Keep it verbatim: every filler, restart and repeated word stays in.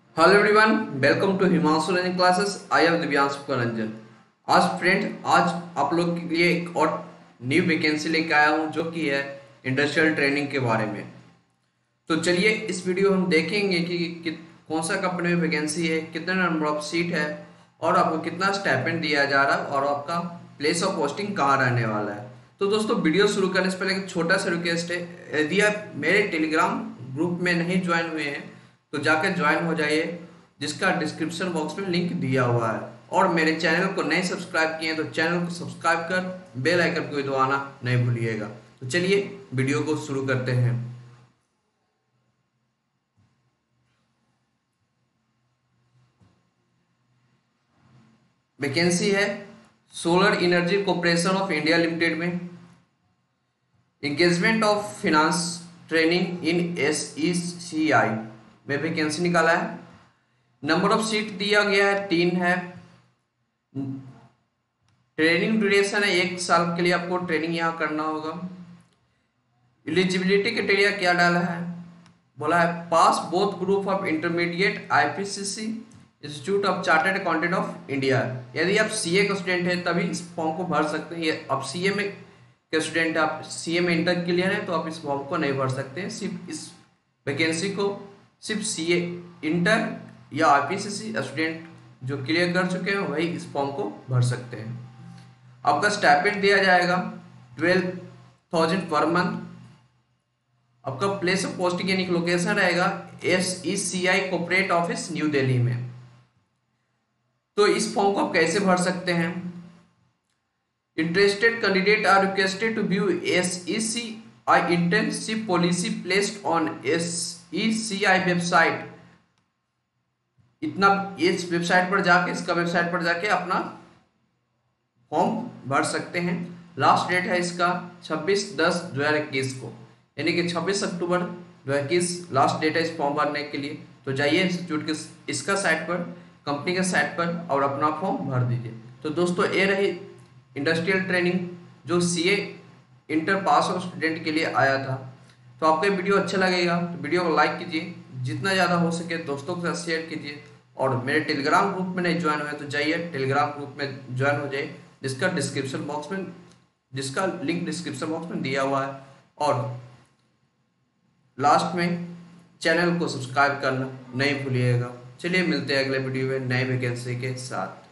Hello everyone, welcome to Himanshu Ranjan classes. I am Divyanshu Ranjan. आज friend आज आप लोग के लिए एक और न्यू वैकेंसी लेके आया हूँ जो कि है इंडस्ट्रियल ट्रेनिंग के बारे में। तो चलिए इस वीडियो हम देखेंगे कि, कि कौन सा कंपनी में वैकेंसी है, कितने नंबर ऑफ सीट है और आपको कितना स्टाइपेंड दिया जा रहा है और आपका प्लेस ऑफ पोस्टिंग कहाँ रहने वाला है। तो दोस्तों वीडियो शुरू करने से पहले एक छोटा सा रिक्वेस्ट है, यदि आप मेरे टेलीग्राम ग्रुप में नहीं ज्वाइन हुए हैं तो जाकर ज्वाइन हो जाइए, जिसका डिस्क्रिप्शन बॉक्स में लिंक दिया हुआ है। और मेरे चैनल को नहीं सब्सक्राइब किए हैं तो चैनल को सब्सक्राइब कर बेल आइकन को दबाना नहीं भूलिएगा। तो चलिए वीडियो को शुरू करते हैं। वैकेंसी है solar energy corporation of India limited में, engagement of finance training in S E C I में वैकेंसी निकाला है। नंबर ऑफ सीट दिया गया है तीन है। ट्रेनिंग ड्यूरेशन है एक साल के लिए, आपको ट्रेनिंग यहाँ करना होगा। एलिजिबिलिटी क्राइटेरिया क्या डाला है, बोला है pass both group of intermediate IPCC institute of chartered accountant of India. यदि आप सीए का स्टूडेंट हैं तभी इस फॉर्म को भर सकते हैं। ये अब सीए में के स्टूडेंट आप सीए में इंटर क्लियर हैं तो आप इस फॉर्म को नहीं भर सकते हैं। सिर्फ इस वैकेंसी को सिर्फ सीए इंटर या आईपीसीसी स्टूडेंट जो क्लियर कर चुके हैं वही इस फॉर्म को भर सकते हैं। आपका स्टाइपेंड दिया जाएगा ट्वेल्व थाउजेंड पर मंथ। आपका प्लेस ऑफ पोस्टिंग यानी लोकेशन रहेगा S E C I corporate office New Delhi में। तो इस फॉर्म को आप कैसे भर सकते हैं, interested candidate are requested to view S E C I internship policy placed on S E C I website. इतना इस वेबसाइट पर जाके इसका वेबसाइट पर जाके अपना फॉर्म भर सकते हैं। लास्ट डेट है इसका छब्बीस दस दो हज़ार इक्कीस को, यानी कि छब्बीस अक्टूबर दो हज़ार इक्कीस लास्ट डेट है इस फॉर्म भरने के लिए। तो जाइए इंस्टीट्यूट के इसका साइट पर, कंपनी के साइट पर और अपना फॉर्म भर दीजिए। तो दोस्तों ये रही इंडस्ट्रियल ट्रेनिंग जो सीए इंटर पास और स्टूडेंट के लिए आया था। तो आपको ये वीडियो अच्छा लगेगा तो वीडियो को लाइक कीजिए, जितना ज़्यादा हो सके दोस्तों के साथ शेयर कीजिए। और मेरे टेलीग्राम ग्रुप में नहीं ज्वाइन हुए तो जाइए टेलीग्राम ग्रुप में ज्वाइन हो जाइए, जिसका डिस्क्रिप्शन बॉक्स में जिसका लिंक डिस्क्रिप्शन बॉक्स में दिया हुआ है। और लास्ट में चैनल को सब्सक्राइब करना नहीं भूलिएगा। चलिए मिलते हैं अगले वीडियो में नए वैकेंसी के साथ।